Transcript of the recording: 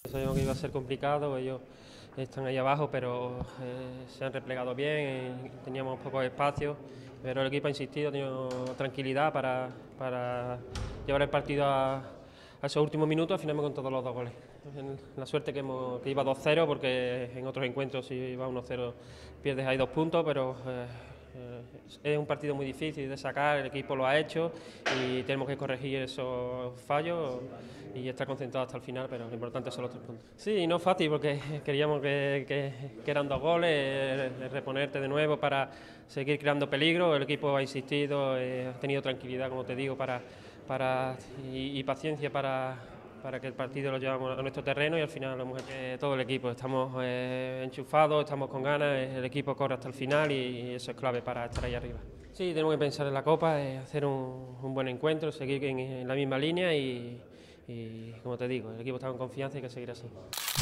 Sabíamos que iba a ser complicado, ellos están ahí abajo, pero se han replegado bien, teníamos pocos espacios, pero el equipo ha insistido, ha tenido tranquilidad para llevar el partido a esos últimos minutos. Al final hemos contado los 2 goles. La suerte que iba 2-0, porque en otros encuentros si iba 1-0 pierdes ahí 2 puntos, pero es un partido muy difícil de sacar, el equipo lo ha hecho y tenemos que corregir esos fallos y estar concentrados hasta el final, pero lo importante son los 3 puntos. Sí, no es fácil porque queríamos que eran 2 goles, reponerte de nuevo para seguir creando peligro. El equipo ha insistido, ha tenido tranquilidad, como te digo, y paciencia para que el partido lo llevamos a nuestro terreno, y al final lo hemos hecho todo el equipo. Estamos enchufados, estamos con ganas, el equipo corre hasta el final y eso es clave para estar ahí arriba. Sí, tenemos que pensar en la Copa, hacer un buen encuentro, seguir en la misma línea y como te digo, el equipo está con confianza y hay que seguir así.